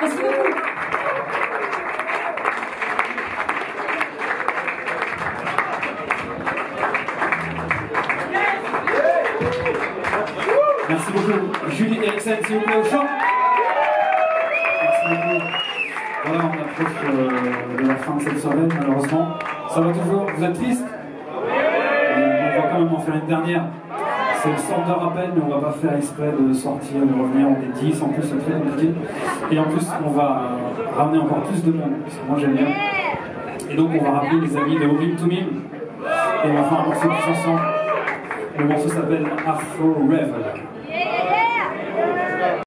Merci beaucoup. Merci beaucoup. Julie Erikssen, s'il vous plaît, au chant. Merci beaucoup. Voilà, on approche de la fin de cette soirée, malheureusement. Ça va toujours? Vous êtes triste? On va quand même en faire une dernière. C'est une sorte de rappel, mais on va pas faire exprès de sortir, de revenir. On est 10, en plus c'est très compliqué. Et en plus, on va ramener encore plus de monde, parce que moi j'aime bien. Et donc on va rappeler les amis de lovin to me. Et on va faire un morceau tous ensemble. Le morceau s'appelle Afro Revel.